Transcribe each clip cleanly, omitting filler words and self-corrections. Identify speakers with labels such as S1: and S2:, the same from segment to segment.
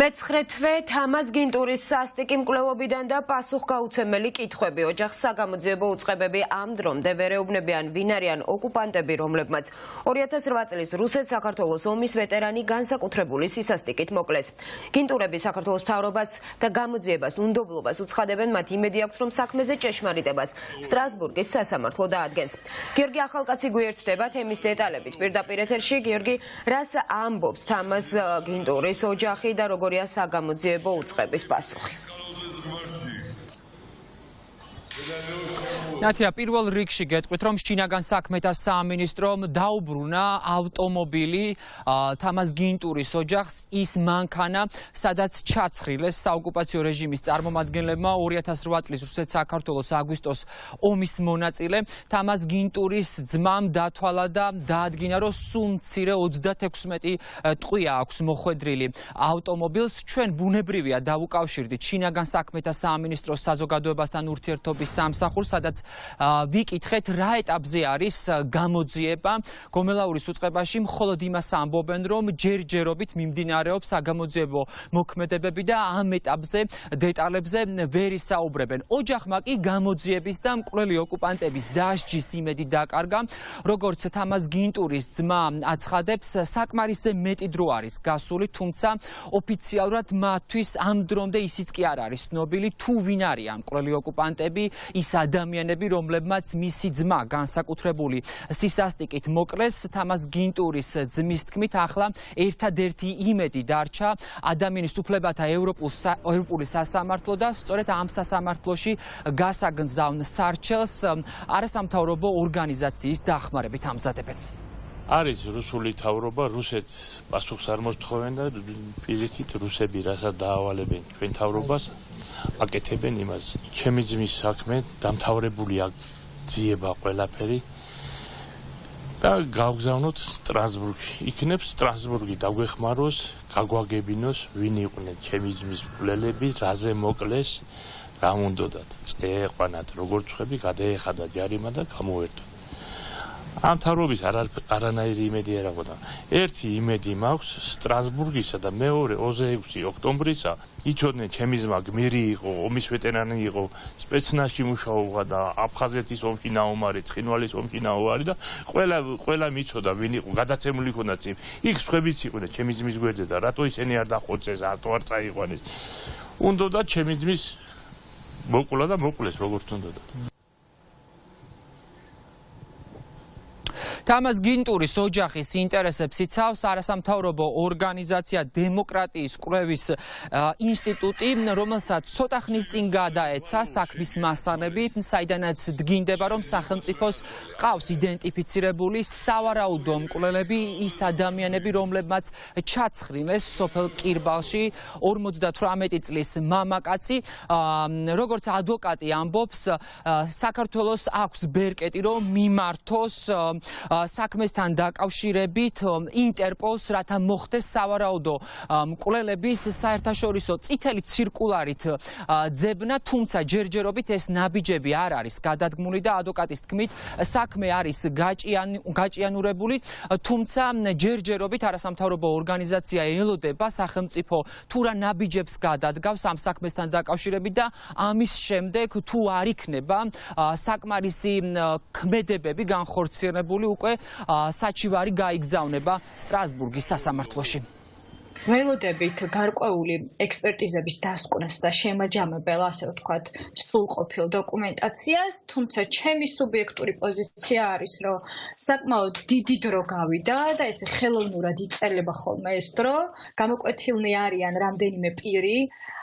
S1: მეცხრე თვე თამაზ გინტურის სასტიკი მკვლელობიდან და პასუხგაუცემელი კითხვები ოჯახს საგამოძიებო უწყებები ამ დრომდე ვერ ეუბნებიან ვინ არიან ოკუპანტები, რომლებმაც 2008 წლის რუსეთ-საქართველოს ომის ვეტერანი განსაკუთრებული სისასტიკით მოკლეს. გინტურები საქართველოს მთავრობას და გამოძიებას უნდობლობას უცხადებენ, მათ იმედი აქვს, რომ საქმეზე ჭეშმარიტებას სტრასბურგის სასამართლო დაადგენს. გიორგი ახალკაცი გვიერთდება თემის დეტალებით. პირდაპირ ეთერში გიორგი, რას ამბობს თამაზ გინტურის ოჯახი და როგორია საგამოძიებო უწყების პასუხი?
S2: ნათია, პირველ რიგში გეტყვით, რომ შინაგან საქმეთა სამინისტრომ დაუბრუნა ავტომობილი თამაზ გინტურის ოჯახს ის მანქანა, სადაც ჩაცხრილეს საოკუპაციო რეჟიმის წარმომადგენლებმა 2008 წლის რუსეთ-საქართველოს აგვისტოს ომის მონაწილე თამაზ გინტურის ძმამ დათვალა და დაადგინა, რომ სულ მცირე 36 ტყვია აქვს მოხვედრილი ავტომობილს. ჩვენ ბუნებრივია დავუკავშირდით შინაგან საქმეთა სამინისტროს საზოგადოებასთან ურთიერთობის სამსახურს, სადაც ვიკითხეთ, რა ეტაპზე არის გამოძიება. გომელაურის უწყებაში მხოლოდ იმას ამბობენ, რომ ჯერჯერობით მიმდინარეობს საგამოძიებო მოქმედებები და ამ ეტაპზე დეტალებზე ვერ ისაუბრებენ. ოჯახმა კი გამოძიების და მკვლელი ოკუპანტების დასჯის იმედი დაკარგა. როგორც თამაზ გინტურის ძმა აცხადებს, საკმარისზე მეტი დრო არის გასული, თუმცა ოფიციალურად მათთვის ამ დრომდე ისიც კი არ არის ცნობილი, თუ ვინ არიან მკვლელი ოკუპანტები, ის ადამიანები, რომლებმაც მისი ძმა განსაკუთრებული სისასტიკით მოკლეს. თამაზ გინტურის ძმის თქმით, ახლა ერთადერთი იმედი დარჩა ადამიანის უფლებათა ევროპული სასამართლო და სწორედ ამ სასამართლოში გასაგზავნ სარჩელს არასამთავრობო ორგანიზაციის დახმარებით ამზადებენ.
S3: არის რუსული თავრობა, რუსეთს პასუხს არ მოსთხოვენ და პირიქით რუსები რასაც დაავალებენ ჩვენ თავრობას, აკეთებენ იმას. ჩემი ძმის საქმე დამთავრებული ძიება ყველაფერი და გავგზავნოთ სტრასბურგში. იქნებ სტრასბურგი დაგვეხმაროს, გაგვაგებინოს, ვინ იყვნენ ჩემი ძმის მკვლელები, რაზე მოკლეს, რა უნდათ წეყვანათ, როგორც ხები გადაეხადა ჯარიმა და გამოერთო. ამ თავრობის არანაირი იმედი არ აქვს. ერთი იმედი მაქვს სტრასბურგისა და მეორე 26 ოქტომბრისა იცოდნენ ჩემი ძმა გმირი იყო, ომის ვეტერანი იყო, სპეცნაზში მუშაობდა და აფხაზეთის ომში ნაომარი, ცხინვალის ომში ნაომარი და ყველა მიცოდა ვინ იყო, გადაცემული ჰქონდა წინ. იქ სხვებიც იყვნენ ჩემი ძმის გვერდზე და რატო ისინი არ დახოცეს, რატო არ წაიყვანეს. უნდოდა ჩემი ძმის მოკლა და მოკლეს როგორც უნდათ.
S2: თამაზ გინტურის ოჯახის ინტერესებს იცავს არასამთავრობო ორგანიზაცია დემოკრატიის კვლევის ინსტიტუტი, რომელსაც ცოტა ხნის წინ გადაეცა საქმის მასანები, საიდანაც დგინდება, რომ სახელმწიფოს ყავს იდენტიფიცირებული სავარაუდო მკვლელები, ის ადამიანები, რომლებმაც ჩაცხრილეს სოფელ კირბალში 58 წლის მამაკაცი. როგორც ადვოკატი ამბობს, საქართველოს აქვს ბერკეტი, რომ მიმართოს საქმესთან დაკავშირებით ინტერპოლს, რათა მოხდეს სავარაუდო მკვლელების საერთაშორისო წითელი ცირკულარით ძებნა, თუმცა ჯერჯერობით ეს ნაბიჯები არ არის გადადგმული და ადვოკატის თქმით საქმე არის გაჭიანურებული, თუმცა ჯერჯერობით არასამთავრობო ორგანიზაცია ელოდება სახელმწიფო თუ რა ნაბიჯებს გადადგავს ამ საქმესთან დაკავშირებით და ამის შემდეგ თუ არ იქნება საკმარისი ქმედებები განხორციელებული, უკვე საჩივარი გაიგზავნება სტრასბურგის სასამართლოში.
S4: ველოდებით გარკვეული ექსპერტიზების დასკვნას და შემაჯამებელ, ასე ვთქვათ, სრულყოფილ დოკუმენტაციას, თუმცა ჩემი სუბიექტური პოზიცია არის, რომ საკმაოდ დიდი დრო გავიდა და ესე ხელოვნურად იწელება ხოლმე ეს დრო, გამოკვეთილნი არიან რამდენიმე პირი,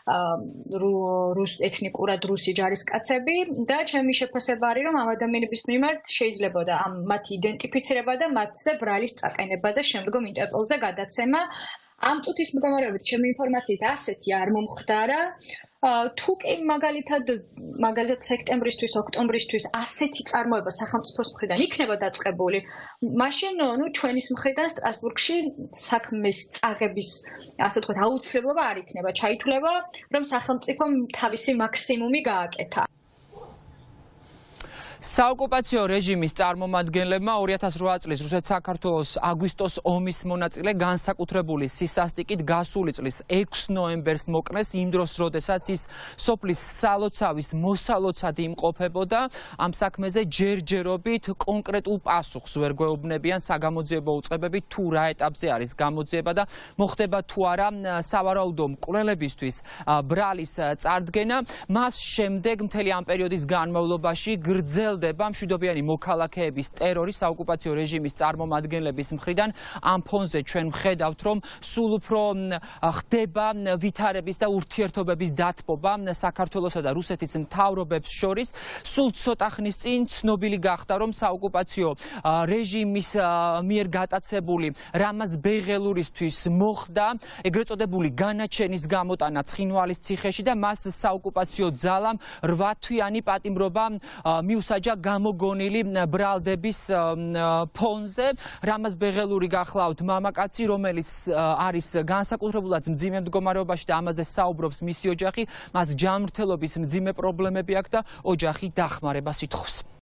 S4: ეთნიკურად რუსი ჯარისკაცები და ჩემი შეფასება არის, რომ ამ ადამიანების მიმართ შეიძლებოდა მათი იდენტიფიცირება და მათზე ბრალის წაყენება და შემდგომ ინტერპოლზე გადაცემა. ამ წუთის მდგომარეობით ჩემი ინფორმაციით ასეთი არ მომხდარა. თუ კი მაგალითად სექტემბრისთვის, ოქტომბრისთვის ასეთი წარმოება სახელმწიფოს მხრიდან იქნება დაწყებული, მაშინ ჩვენის მხრიდან სტრასბურგში საქმის წაღების, ასე ვთქვათ, აუცილებლობა არ იქნება, ჩაითვლება, რომ სახელმწიფომ თავისი მაქსიმუმი გააკეთა.
S2: საოკუპაციო რეჟიმის წარმომადგენლებმა 2008 წლის რუსეთ-საქართველოს აგვისტოს ომის მონაწილე განსაკუთრებული სისასტიკით გასული წლის 6 ნოემბერს მოკლეს იმ დროს, როდესაც ის სოფლის სალოცავის მოსალოცად იმყოფებოდა. ამ საქმეზე ჯერჯერობით კონკრეტულ პასუხს ვერ გვეუბნებიან საგამოძიებო უწყებები თუ რა ეტაპზე არის გამოძიება და მოხდება თუ არა სავარაუდო მკვლელებისთვის ბრალის წარდგენა. მას შემდეგ მთელი ამ პერიოდის განმავლობაში გრძელდება მშვიდობიანი მოქალაქეების ტერორი საოკუპაციო რეჟიმის წარმომადგენლების მხრიდან. ამ ფონზე ჩვენ ვხედავთ, რომ სულ უფრო ხდება ვითარების და ურთიერთობების დათბობა საქართველოსა და რუსეთის მთავრობებს შორის. სულ ცოტა ხნის წინ ცნობილი გახდა, რომ საოკუპაციო რეჟიმის მიერ გატაცებული რამაზ ბეღელურისთვის მოხდა ეგრეთ წოდებული განაჩენის გამოტანა ცხინვალის ციხეში და მას საოკუპაციო ძალამ 8 თვიანი პატიმრობა მიუსაჯა გამოგონილი ბრალდების ფონზე. რამაზ ბეღელური გახლავთ მამაკაცი, რომელიც არის განსაკუთრებულად მძიმე მდგომარეობაში და ამაზე საუბრობს მისი ოჯახი. მას ჯანმრთელობის მძიმე პრობლემები აქვს და ოჯახი დახმარებას ითხოვს.